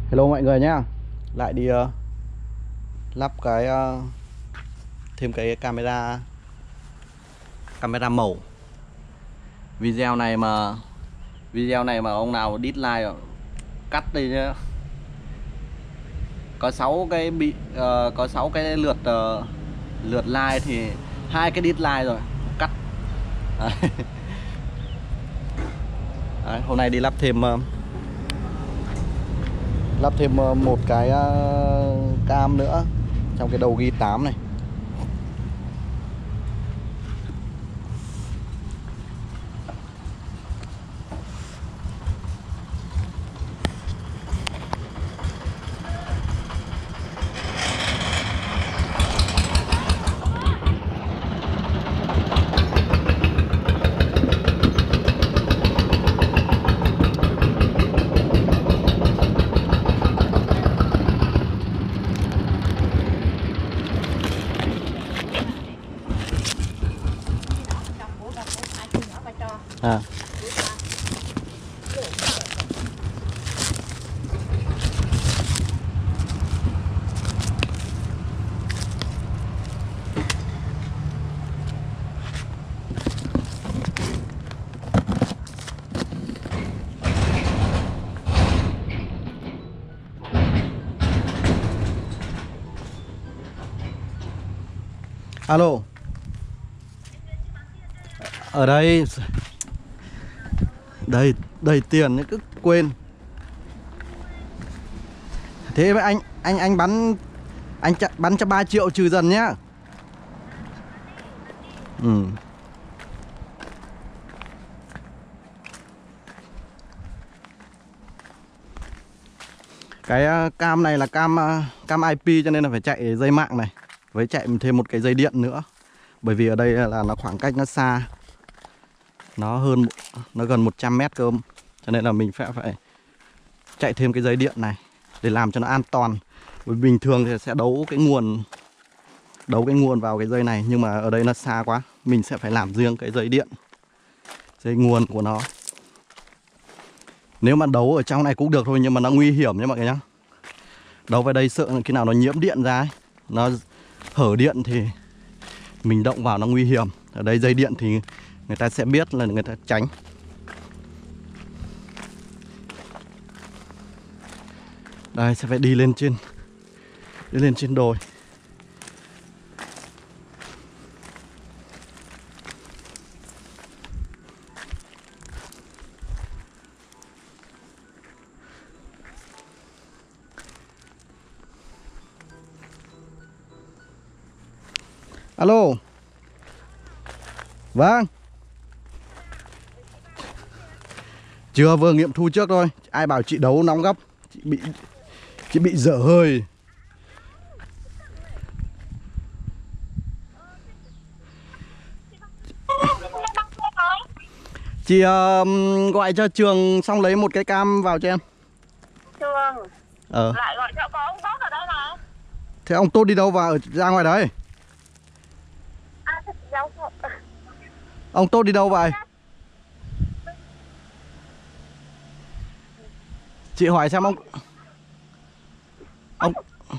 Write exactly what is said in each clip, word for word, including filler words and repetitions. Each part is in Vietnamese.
Hello mọi người nhá. Lại đi uh, lắp cái uh, thêm cái camera camera màu. Video này mà video này mà ông nào dislike cắt đi nhá. Có sáu cái bị uh, có sáu cái lượt uh, lượt like thì hai cái dislike rồi, cắt. Đấy. Đấy, hôm nay đi lắp thêm uh, lắp thêm uh, một cái uh, cam nữa trong cái đầu ghi tám này. À. Alo. Ở đây đầy đầy tiền cứ quên. Thế mà anh anh anh bắn anh ch bắn cho ba triệu trừ dần nhá. Ừ. Cái uh, cam này là cam uh, cam i pê cho nên là phải chạy dây mạng này, với chạy thêm một cái dây điện nữa. Bởi vì ở đây là nó khoảng cách nó xa, nó hơn nó gần một trăm mét cơ, cho nên là mình phải phải chạy thêm cái dây điện này để làm cho nó an toàn. Bởi bình thường thì sẽ đấu cái nguồn đấu cái nguồn vào cái dây này, nhưng mà ở đây nó xa quá, mình sẽ phải làm riêng cái dây điện, dây nguồn của nó. Nếu mà đấu ở trong này cũng được thôi, nhưng mà nó nguy hiểm nhé mọi người nhá. Đấu vào đây sợ khi nào nó nhiễm điện ra ấy, nó hở điện thì mình động vào nó nguy hiểm. Ở đây dây điện thì người ta sẽ biết là người ta tránh. Đây sẽ phải đi lên trên Đi lên trên đồi. Alo. Vâng. Chưa, vừa nghiệm thu trước thôi. Ai bảo chị đấu nóng gấp. Chị bị Chị bị dở hơi. Chị uh, gọi cho Trường xong lấy một cái cam vào cho em. Trường Ờ. lại gọi cho có ông Tốt ở đây này. Thế ông Tốt đi đâu vào ra ngoài đấy? À, giáo Ông Tốt đi đâu vậy? Chị hỏi xem ông Ông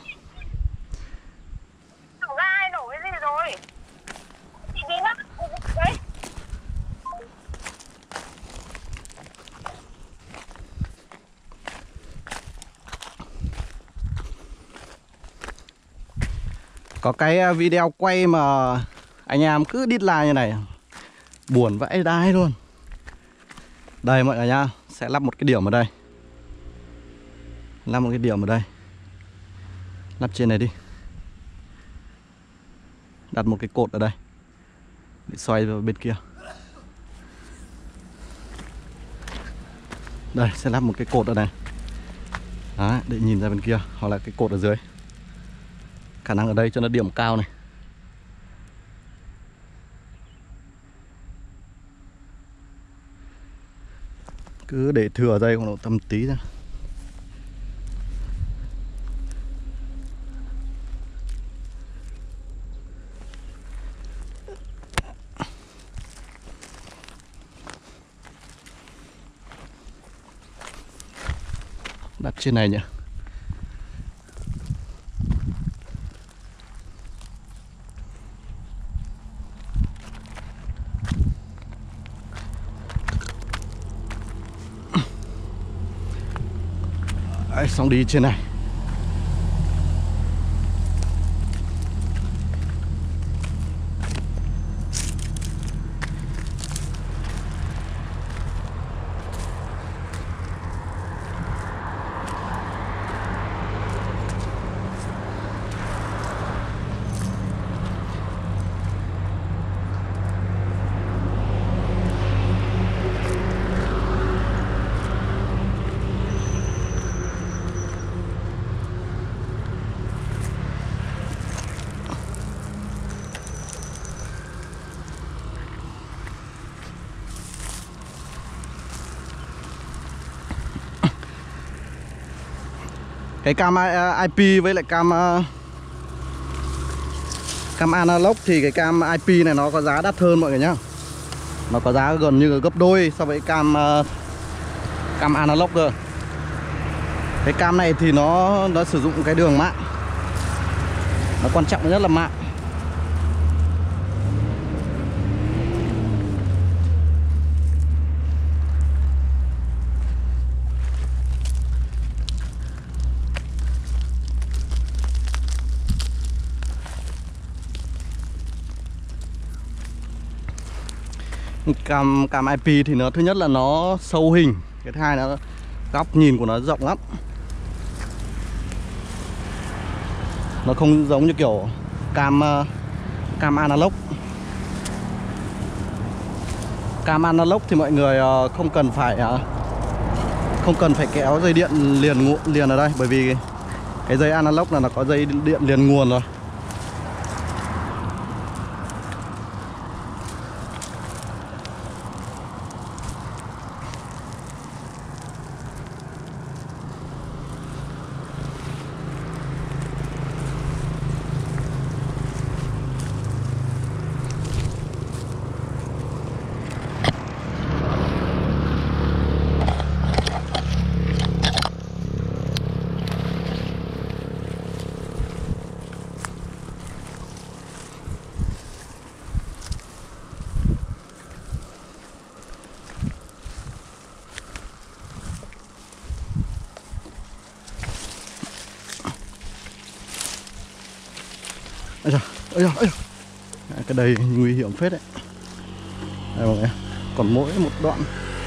Thằng gai nổ cái gì rồi? Chị đi mất đấy. có cái video quay mà anh em cứ dislike như này, buồn vãi đái luôn. Đây mọi người nhá, sẽ lắp một cái điểm ở đây. Lắp một cái điểm ở đây. Lắp trên này đi. Đặt một cái cột ở đây để xoay vào bên kia. Đây sẽ lắp một cái cột ở đây. Đó, để nhìn ra bên kia, hoặc là cái cột ở dưới. Khả năng ở đây cho nó điểm cao này. Cứ để thừa dây khoảng độ tầm tí ra. Đặt trên này nhỉ. Đấy, xong đi trên này. Cái cam i pê với lại cam cam analog thì cái cam i pê này nó có giá đắt hơn mọi người nhá. Nó có giá gần như gấp đôi so với cam cam analog cơ. Cái cam này thì nó nó sử dụng cái đường mạng. Nó quan trọng nhất là mạng. Cam cam i pê thì nó thứ nhất là nó sâu hình, cái thứ hai là góc nhìn của nó rộng lắm. Nó không giống như kiểu cam cam analog. Cam analog thì mọi người không cần phải không cần phải kéo dây điện liền liền ở đây, bởi vì cái dây analog là nó có dây điện liền nguồn rồi. Ây da, ây da, ây da. Cái đây nguy hiểm phết đấy. Đây mọi người, còn mỗi một đoạn.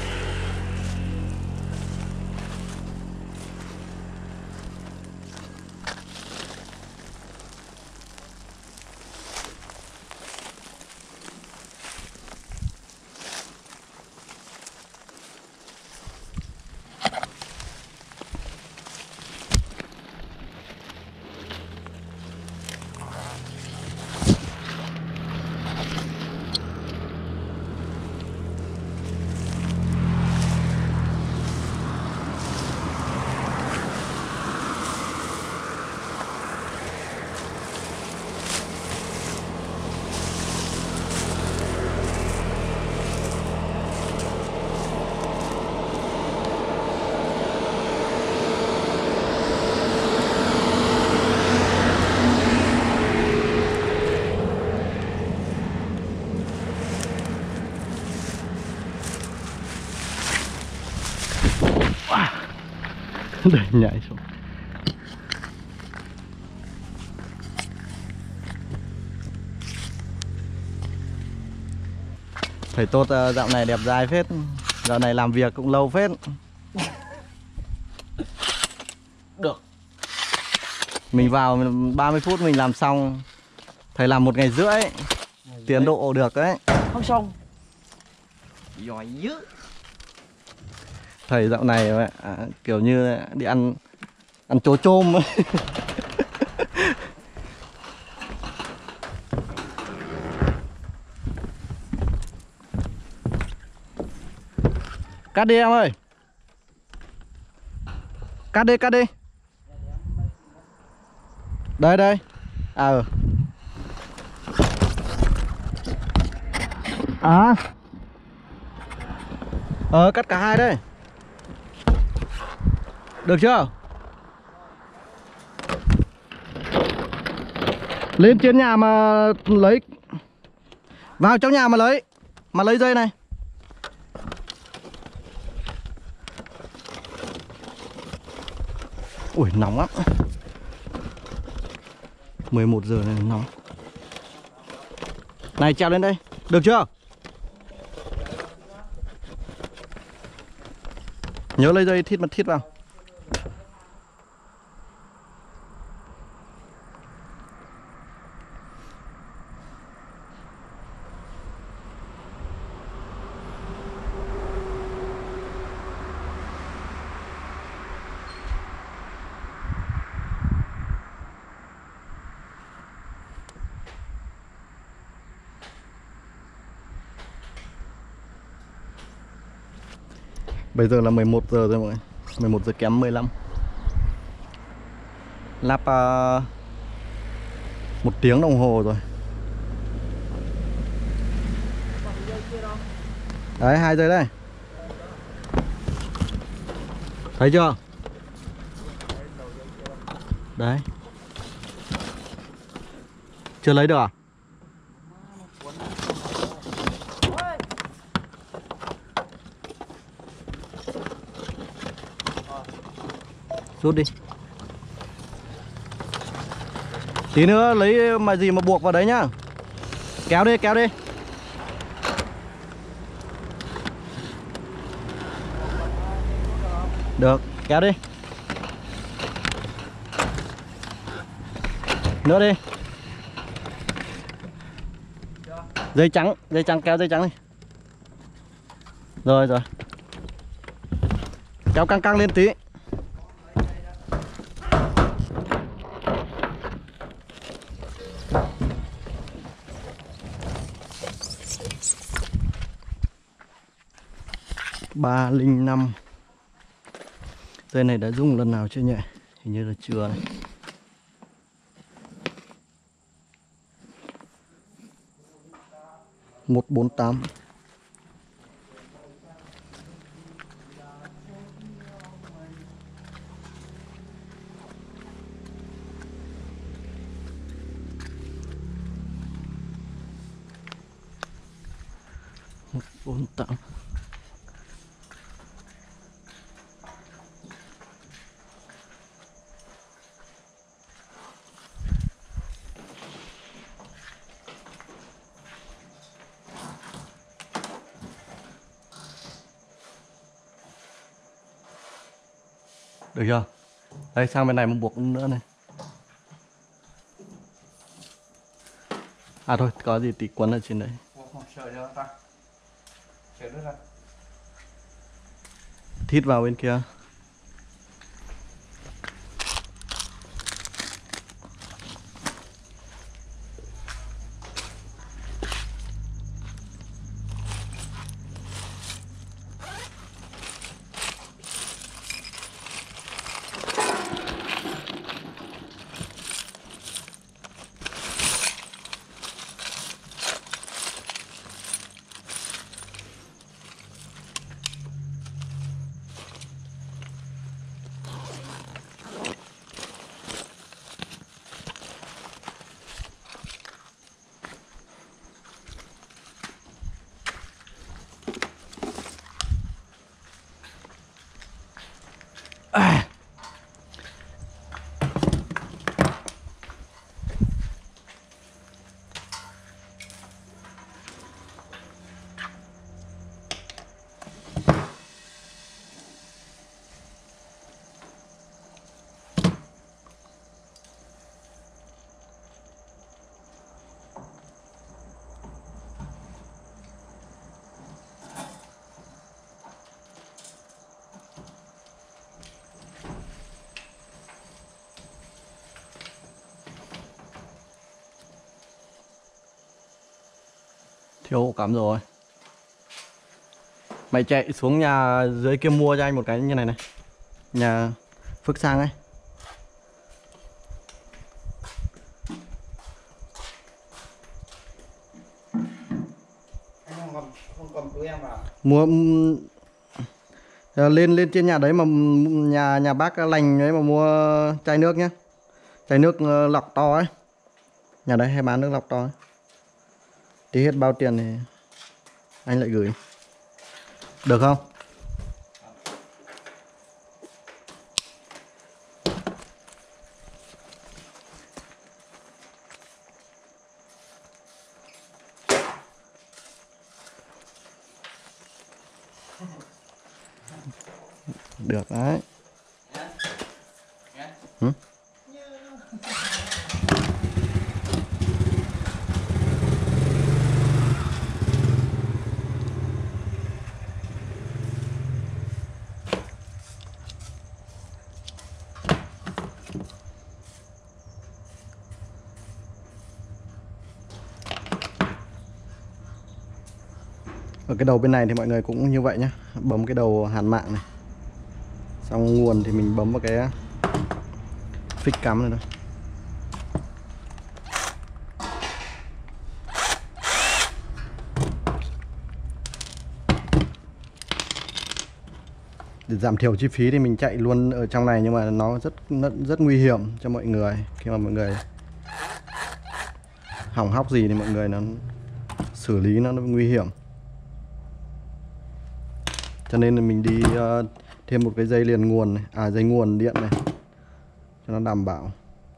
Để nhảy xuống. Thầy Tốt dạo này đẹp dai phết. Dạo này làm việc cũng lâu phết. Được. Mình vào ba mươi phút mình làm xong. Thầy làm một ngày rưỡi. Tiến độ được đấy. Không xong. Giỏi dữ. Thầy dạo này à, kiểu như đi ăn ăn chó chôm. Cắt đi em ơi. Cắt đi, cắt đi. Đây đây. À ừ. À. Ờ cắt cả hai đây. Được chưa? Lên trên nhà mà lấy. Vào trong nhà mà lấy. Mà lấy dây này. Ui nóng lắm. mười một giờ này nóng. Này trèo lên đây, được chưa? Nhớ lấy dây thít mật thít vào. Bây giờ là mười một giờ rồi mọi người. mười một giờ kém mười lăm. Lap uh, một tiếng đồng hồ rồi. Đấy, hai giây đây. Thấy chưa? Đấy. Chưa lấy được à? Rút đi. Tí nữa lấy mà gì mà buộc vào đấy nhá. Kéo đi, kéo đi. Được, kéo đi. Nữa đi. Dây trắng, dây trắng, kéo dây trắng đi. Rồi rồi. Kéo căng căng lên tí. Ba linh năm. Dây này đã dùng lần nào chưa nhỉ? Hình như là chưa này. Một bốn tám. Một bốn tám. Được chưa? Đây sang bên này một buộc nữa này. À thôi, có gì tí quấn ở trên đấy. Thít vào bên kia. À. Thiếu ổ cắm rồi. Mày chạy xuống nhà dưới kia mua cho anh một cái như này này. Nhà Phước Sang ấy. Anh không cầm, không cầm túi em vào. Mua lên lên trên nhà đấy mà nhà nhà bác lành đấy mà mua chai nước nhá. Chai nước lọc to ấy. Nhà đấy hay bán nước lọc to ấy. Tí hết bao tiền thì anh lại gửi. Được không? được đấy. Ừ? Ở cái đầu bên này thì mọi người cũng như vậy nhé, bấm cái đầu hàn mạng này, xong nguồn thì mình bấm vào cái phích cắm này thôi. Để giảm thiểu chi phí thì mình chạy luôn ở trong này, nhưng mà nó rất rất, rất nguy hiểm cho mọi người. Khi mà mọi người hỏng hóc gì thì mọi người nó xử lý nó, nó nguy hiểm. Cho nên là mình đi uh, thêm một cái dây liền nguồn này, à dây nguồn điện này cho nó đảm bảo.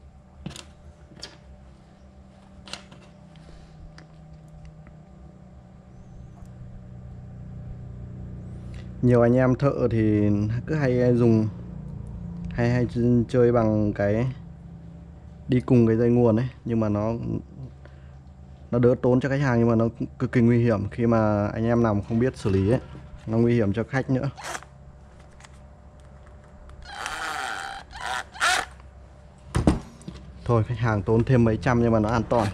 Nhiều anh em thợ thì cứ hay dùng hay hay chơi bằng cái đi cùng cái dây nguồn ấy, nhưng mà nó nó đỡ tốn cho khách hàng, nhưng mà nó cực kỳ nguy hiểm khi mà anh em nào không biết xử lý ấy, nó nguy hiểm cho khách nữa. Thôi khách hàng tốn thêm mấy trăm nhưng mà nó an toàn.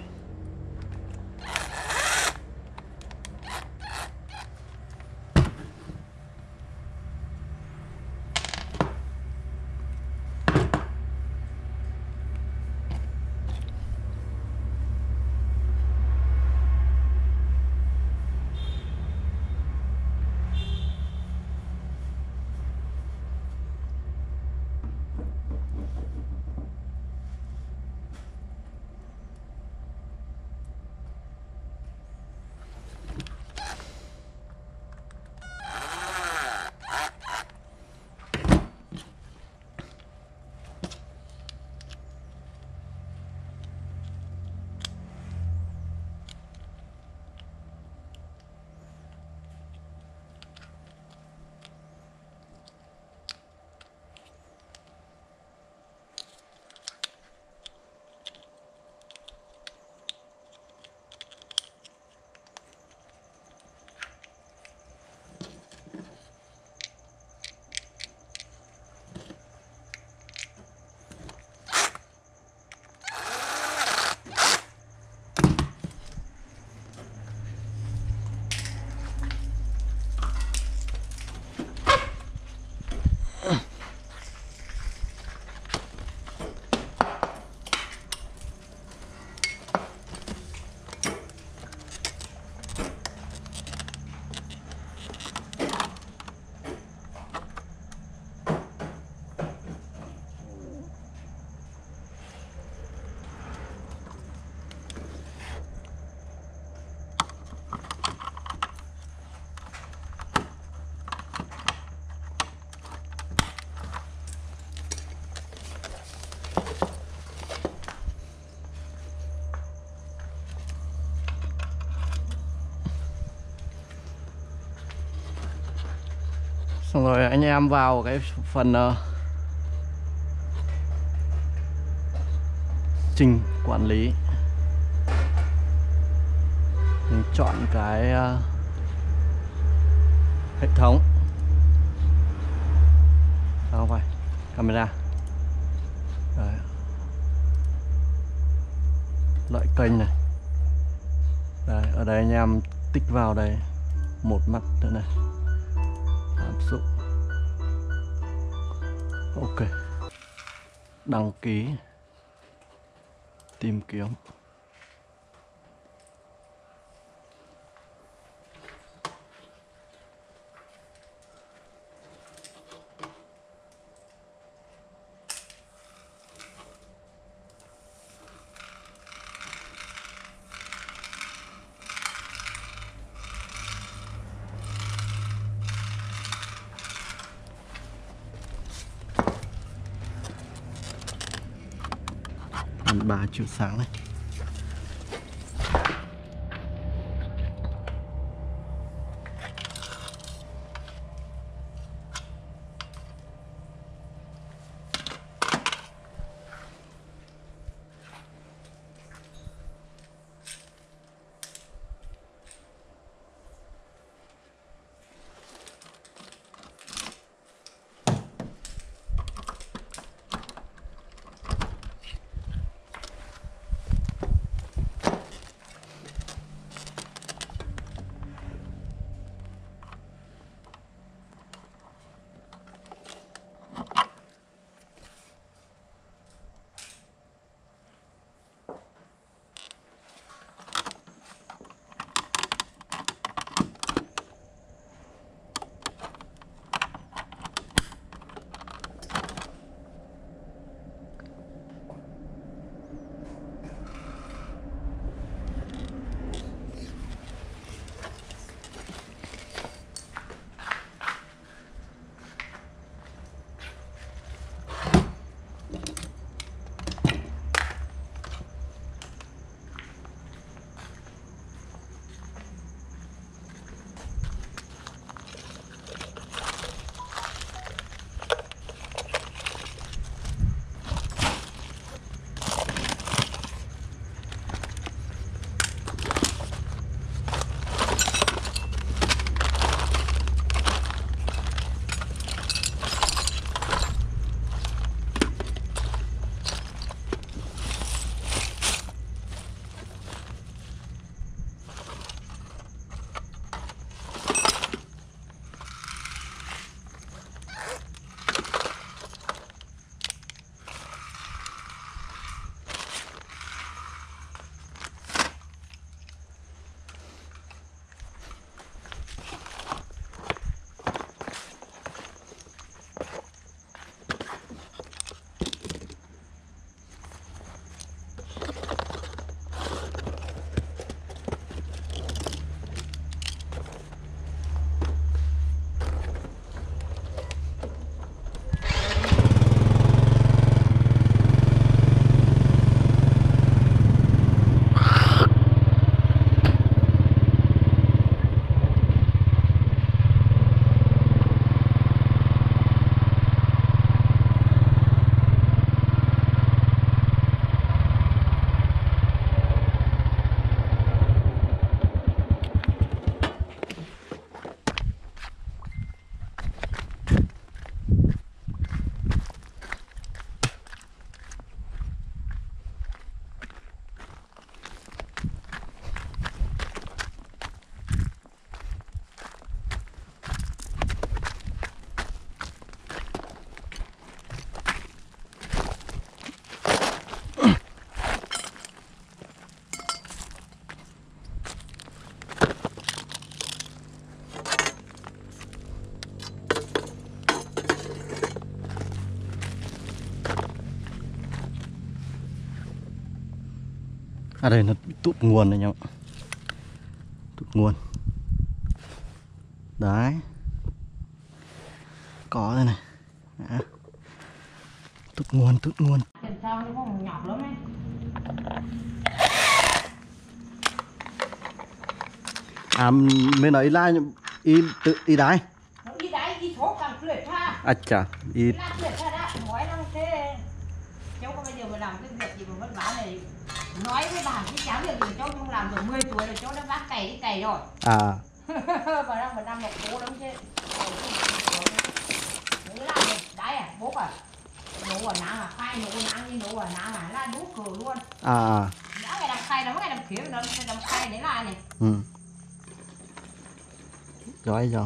Xong rồi anh em vào cái phần uh, trình quản lý, mình chọn cái uh, hệ thống, à, không phải camera. Đấy. Loại kênh này. Đấy, ở đây anh em tích vào đây một mắt nữa này, áp dụng. Ok, đăng ký, tìm kiếm. Ba chiều sáng này. À đây nó bị tụt nguồn này nhau. Tụt nguồn. Đấy. Có đây này. Đó. Tụt nguồn, tụt nguồn. Sao nó có một nhọc lắm ấy. À bên ấy là y tự y đái. Nó đi đáy đi số càng tuyệt ha. À chà, y Là tuyệt ha đã, nói nó thế. Cháu có bây giờ mà làm cái việc gì mà vất vả này. Nói với bà cái cháu việc gì cháu không làm được mười tuổi rồi cháu đã vác cày đi cày rồi. à Còn đang mà đang một cố lắm chứ. Nó làm đáy à, bố à. Nấu ở nắng à, khai nấu nắng đi nấu ở nắng à, là đút cờ luôn. à Đã ngày làm khai nó ngày làm khía nó làm khai đấy là này. ừ. Giỏi rồi.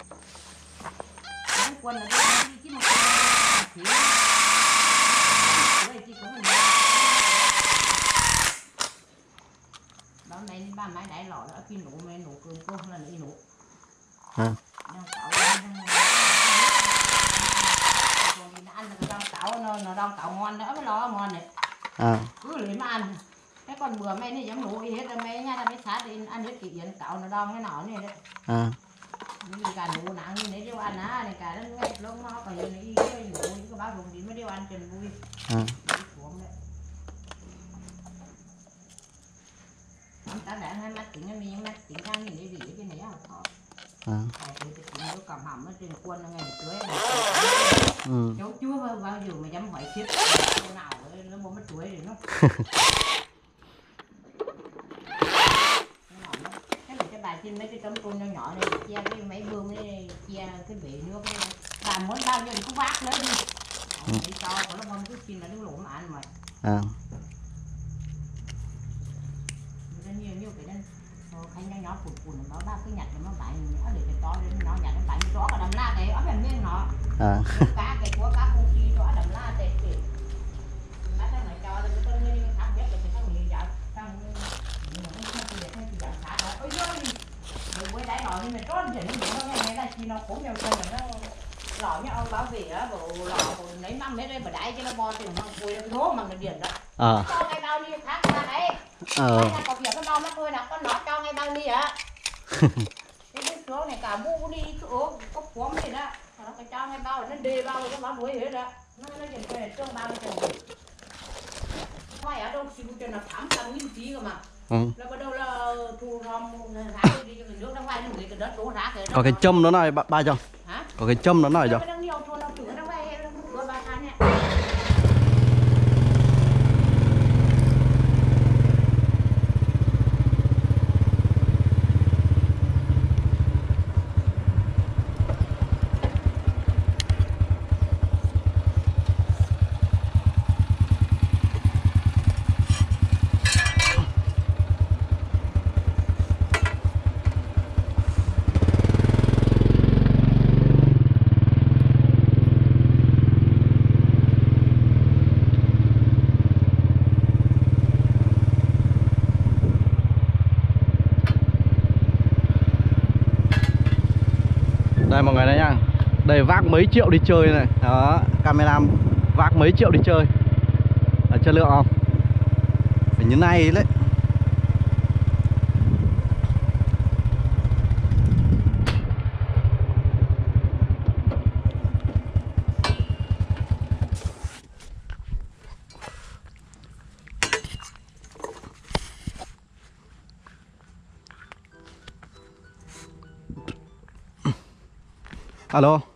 Quân là đi chứ một khía. Đây chỉ có mình. Đó này ba máy đáy lò đó khi nấu mẹ nấu cơm cơm là đi nấu. À. Đang cạo còn đi ăn nó đang cạo nó nó đang cạo ngon nữa mới lo ngon này. À. Cứ lấy mà ăn. Cái con bữa mày này dám nấu hết rồi mày nha, mày sát đi ăn hết kỹ yến cạo nó đang cái nọ này đấy. À. Những cả nấu nắng như thế đều ăn á, này cả nó ngay lông nó còn như này cái nấu những cái bác dùng đi mới đều ăn chân vui. À. Xuống đấy. Ông ta đã hai mắt tính mình mắt tính sang nhìn đi vị cái này à khó. À. Thì cái tính nó cầm hầm ở trên quân nó ngày cưới. Ừ. Cháu chưa bao, bao giờ mà dám hỏi chết câu nào nó bố mất chuối rồi nó. Cái này cái bài trên mấy cái tấm tôn nhỏ nhỏ này chia cái máy bơm này chia cái bể nước này. Bà muốn bao nhiêu thì cứ vác nữa đi. Để cho có nó bơm cứ xin là đứng lỗ mà ăn mà. À. Nó nhiều nhiều cái nên khánh nhỏ nhỏ phụt phụt nó ba cái nhặt nó bãi nó để cái to lên nó nhặt nó bãi nó cả đầm la cái ấp làm miếng nó. À. Cá cái của cá không chi đó đầm la tệ tệ. Má thằng này cho cái con người nó thắng biết được cái thằng gì vậy? Thằng nó không chỉ để thằng chỉ giảm giá đó. Ôi giời. Rồi quay đáy lò nhưng mà trốn thì nó nó nghe là chi nó cũng nhau chân nó lò nhá ông bảo vệ á bộ lò lấy mắm mấy đây mà đáy cho nó bo thì nó quay nó đố mà nó điền đó. À. Cho ngay bao nhiêu khác ra đấy. Ờ. Đây là có việc nó đo nó thôi là con nó cho ngay bao nhiêu hả? Cái cái số này cả bu đi chỗ có cuốn gì đó. Nó cái cho ngay bao nó đề bao nó bao đuổi hết đó. Nó nó dần về trông bao nhiêu tiền. Ngoài ở đâu xíu cho nó thắm trăm nghìn tí cơ mà. Ừ. Là bắt đầu là thu gom rác đi cho cái nước nó ngoài nó cái đất đổ rác cái. Có cái châm nó này ba, ba cho. Hả? Có cái châm nó nói cho. Nó đang nhiều thôn nó thử nó ngoài nó cửa ba tháng nè. Đây mọi người đây nha. Đây vác mấy triệu đi chơi này. Đó, camera vác mấy triệu đi chơi. Là chất lượng không? Phải như này đấy. Alo.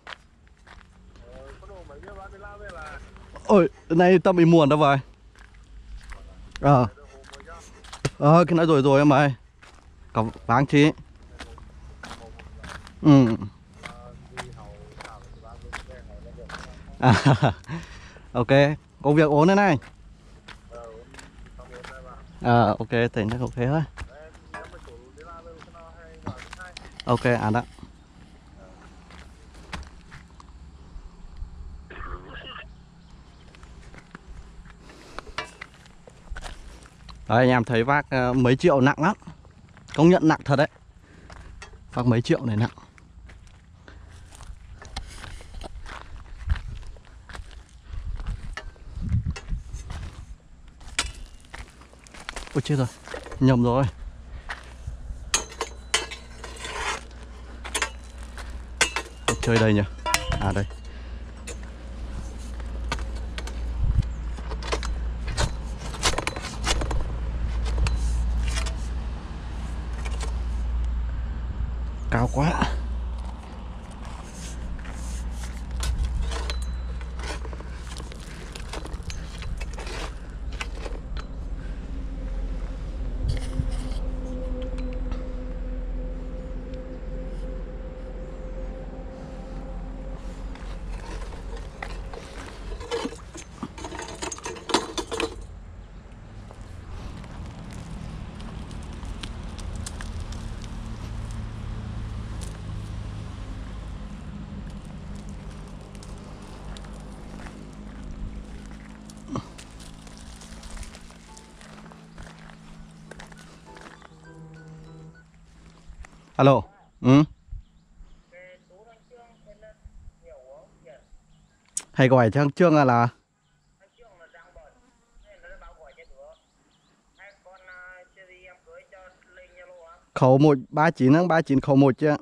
Ôi, nay Tâm bị muộn đâu vậy? Ờ. Ờ, cái nói rồi rồi em ơi. Có váng chí. Ừ. À, ok, công việc ổn thế này. À, ok, tỉnh chắc ok thôi. Ok, à đó. Đấy, anh em thấy vác uh, mấy triệu nặng lắm. Công nhận nặng thật đấy. Vác mấy triệu này nặng. Ôi chết rồi, nhầm rồi. Chơi đây nhỉ? À đây. Cao quá. Alo. Ừ. Hay gọi cho thằng Trương là là khẩu một ba chín tháng ba chín khẩu một chứ.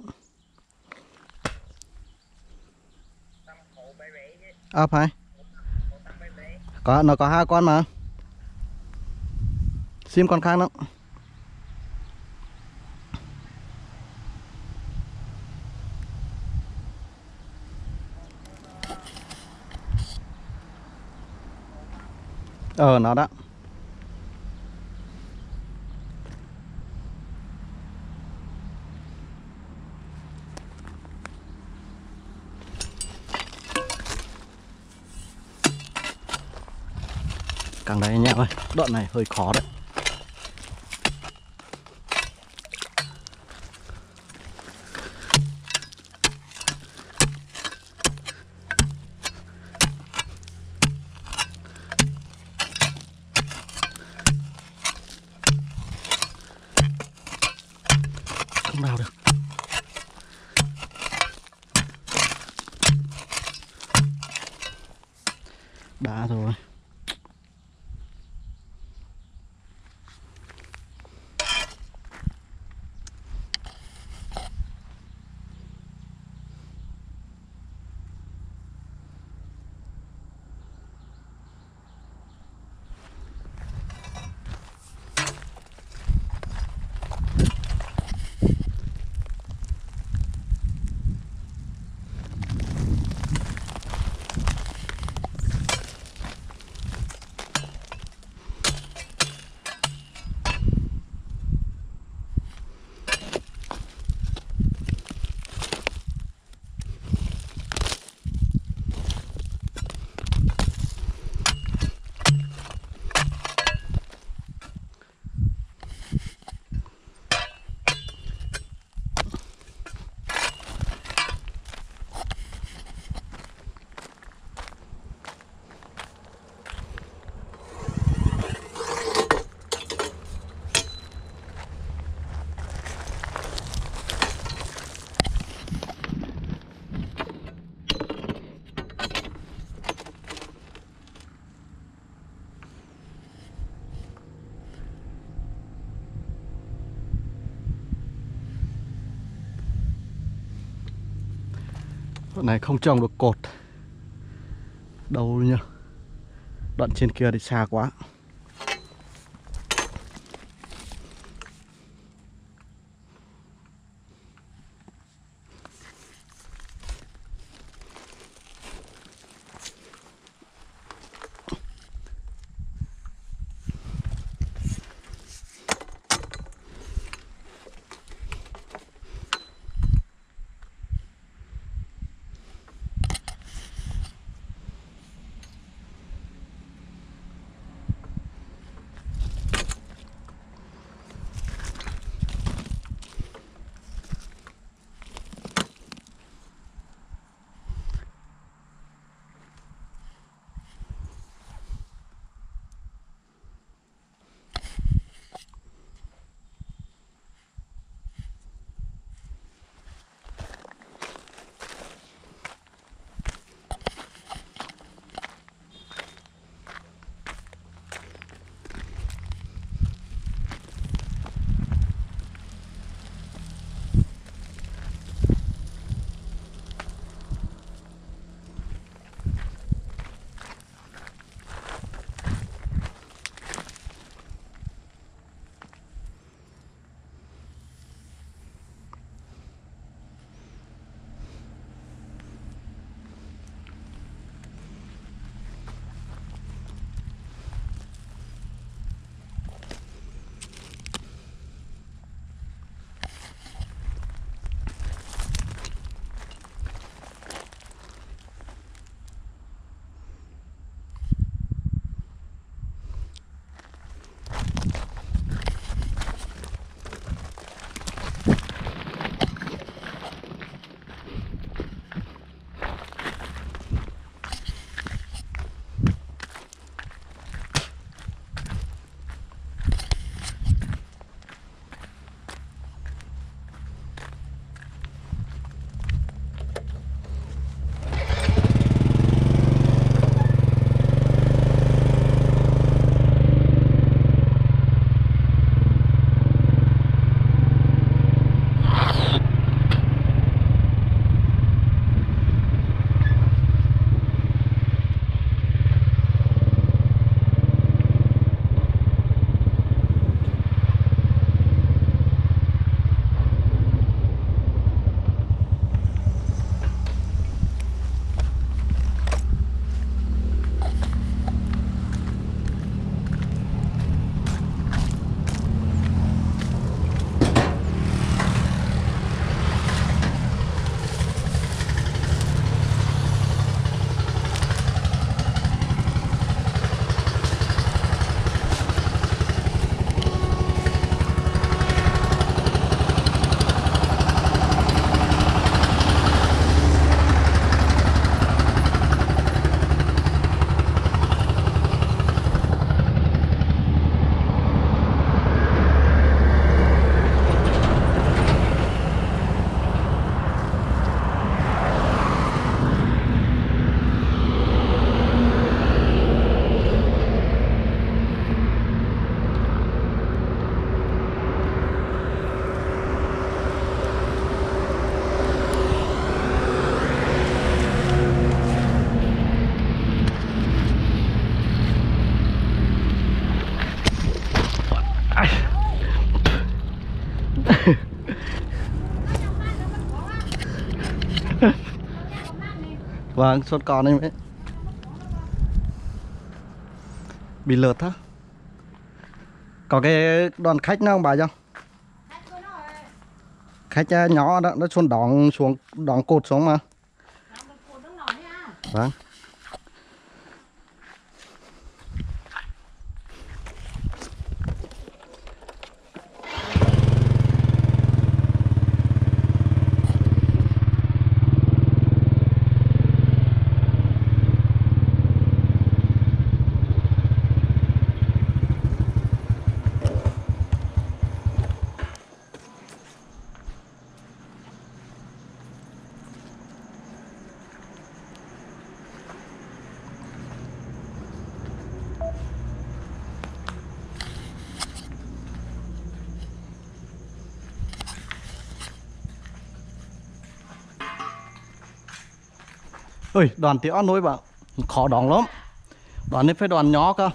À phải. Có, nó có hai con mà. Sim con khác nữa. Ờ nó đó. Càng đấy anh em ơi, đoạn này hơi khó đấy. Không nào được. Đã rồi. Đoạn này không trồng được cột đâu nhá. Đoạn trên kia thì xa quá. Vâng, suốt con đấy mấy. Bị lượt á. Có cái đoàn khách nào không bà không? Khách nhỏ đó, nó xuống đón xuống đón cột xuống mà. Vâng. Ơi, đoàn tỉa nối vào khó đón lắm. Đoàn này phải đoàn nhỏ cơ.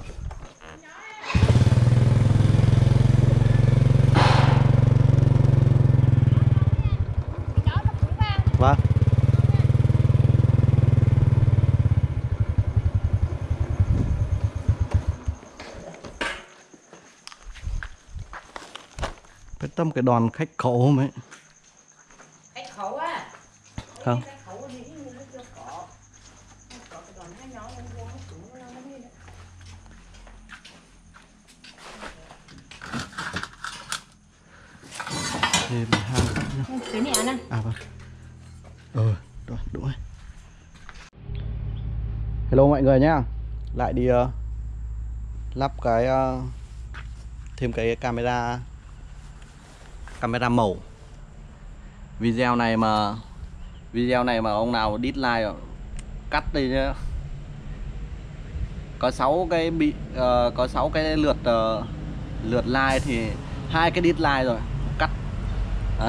Vâng. Phải tâm cái đoàn khách khẩu không ấy. Khách khẩu á. Không. Thêm hai cái này nè. à vâng. Ờ, rồi, đúng rồi. Hello mọi người nhá. Lại đi uh, lắp cái uh, thêm cái camera camera màu. Video này mà video này mà ông nào dislike cắt đi nhá. Có sáu cái bị uh, có sáu cái lượt uh, lượt like thì hai cái dislike rồi, cắt. Đấy.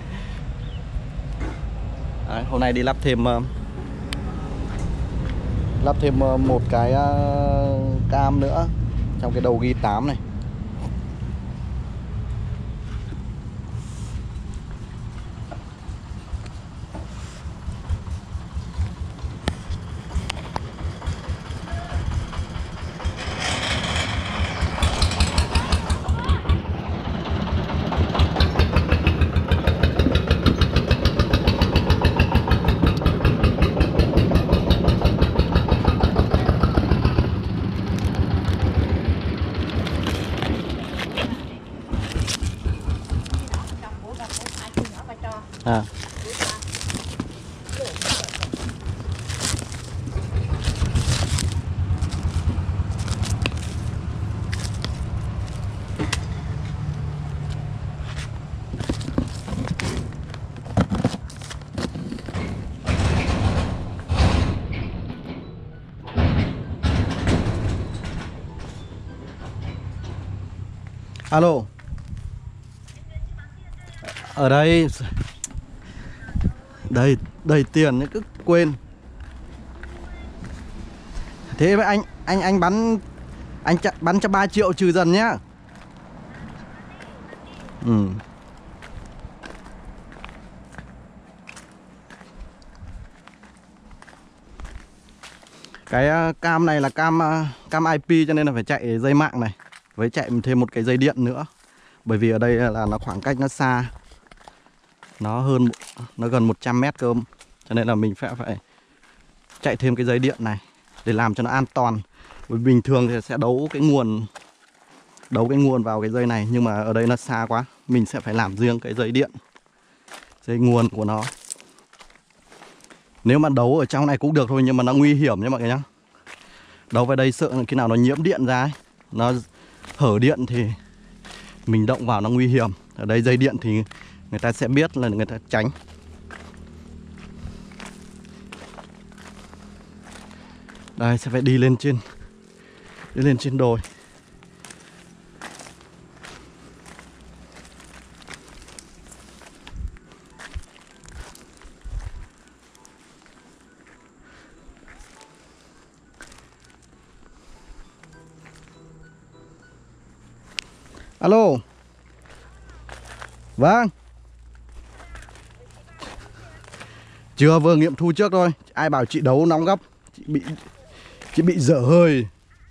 Đấy, hôm nay đi lắp thêm uh, lắp thêm uh, một cái uh, cam nữa trong cái đầu ghi tám này. À. Alo. Ở đây đầy đầy tiền cứ quên. Thế với anh anh anh bắn anh chặn bắn cho ba triệu trừ dần nhá. Ừ. Cái uh, cam này là cam uh, cam i pê cho nên là phải chạy dây mạng này, với chạy thêm một cái dây điện nữa. Bởi vì ở đây là nó khoảng cách nó xa, nó hơn nó gần một trăm mét cơ, cho nên là mình phải phải chạy thêm cái dây điện này để làm cho nó an toàn. Bởi bình thường thì sẽ đấu cái nguồn đấu cái nguồn vào cái dây này, nhưng mà ở đây nó xa quá, mình sẽ phải làm riêng cái dây điện, dây nguồn của nó. Nếu mà đấu ở trong này cũng được thôi, nhưng mà nó nguy hiểm nhé mọi người nhá. Đấu vào đây sợ khi nào nó nhiễm điện ra ấy, nó hở điện thì mình động vào nó nguy hiểm. Ở đây dây điện thì người ta sẽ biết là người ta tránh. Đây sẽ phải đi lên trên Đi lên trên đồi. Alo. Vâng. Chưa, vừa nghiệm thu trước thôi. Ai bảo chị đấu nóng gấp. Chị bị Chị bị dở hơi.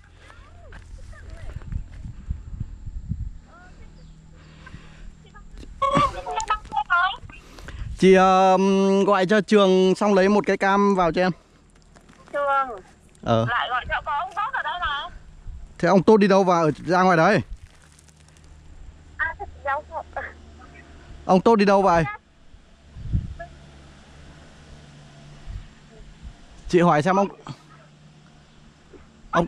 Chị uh, gọi cho Trường xong lấy một cái cam vào cho em. Trường Ờ. lại gọi cho có ông Tốt ở đây này. Thế ông Tốt đi đâu vào? Ra ngoài đấy. À, giáo Ông Tốt đi đâu vậy? Chị hỏi xem ông Ông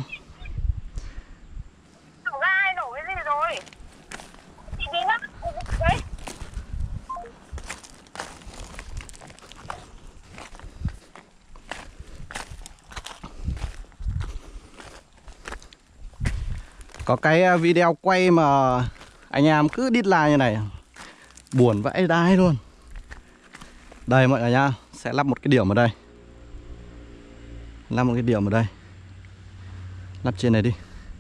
Thằng gai nổ cái gì rồi? Chị đi mất đấy. có cái video quay mà anh em cứ deadline như này, buồn vãi đái luôn. Đây mọi người nhá, sẽ lắp một cái điểm ở đây. Lắp một cái điểm ở đây. Lắp trên này đi.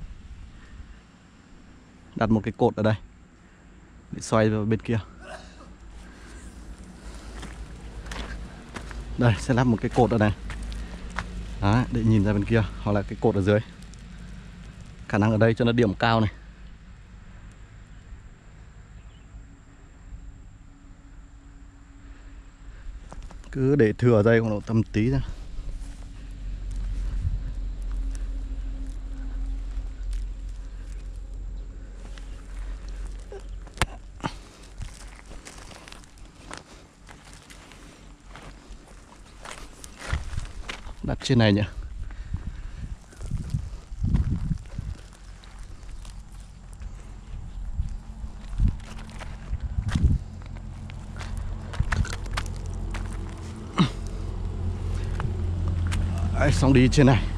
Đặt một cái cột ở đây để xoay vào bên kia. Đây, sẽ lắp một cái cột ở đây. Đó, để nhìn ra bên kia. Hoặc là cái cột ở dưới. Khả năng ở đây cho nó điểm cao này. Cứ để thừa dây khoảng độ tầm tí ra. Đặt trên này nhỉ. Đấy, xong đi trên này.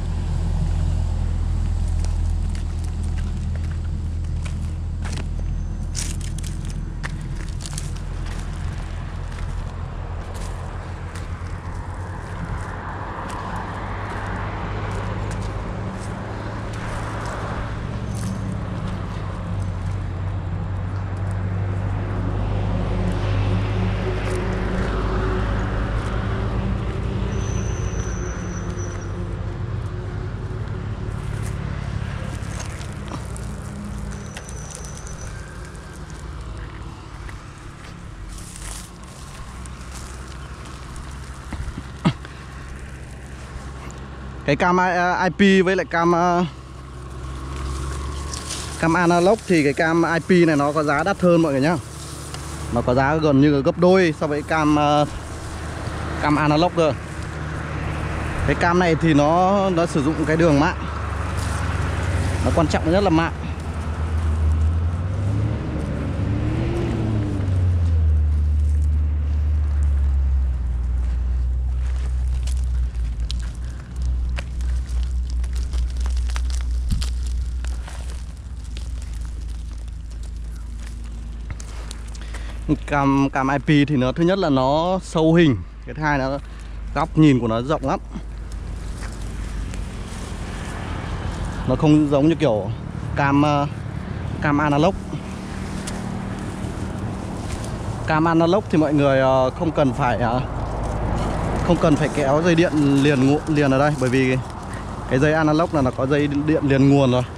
Cái cam i pê với lại cam cam analog thì cái cam i pê này nó có giá đắt hơn mọi người nhá. Nó có giá gần như gấp đôi so với cam cam analog cơ. Cái cam này thì nó nó sử dụng cái đường mạng. Nó quan trọng nhất là mạng. Cam cam i pê thì nó thứ nhất là nó sâu hình, cái thứ hai là góc nhìn của nó rộng lắm. Nó không giống như kiểu cam cam analog. Cam analog thì mọi người không cần phải không cần phải kéo dây điện liền liền ở đây, bởi vì cái dây analog là nó có dây điện liền nguồn rồi.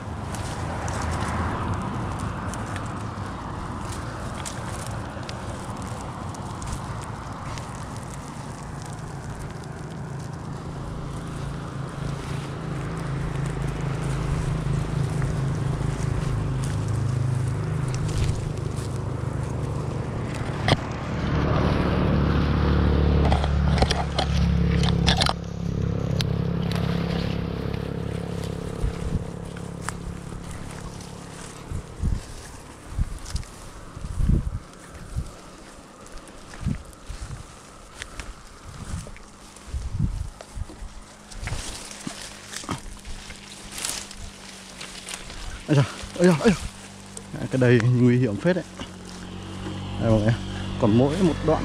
Ây da, ây da, ây da. Cái đây nguy hiểm phết đấy. Đây mọi người, còn mỗi một đoạn.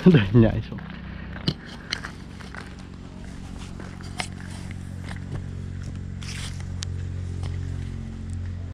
để nhảy xuống.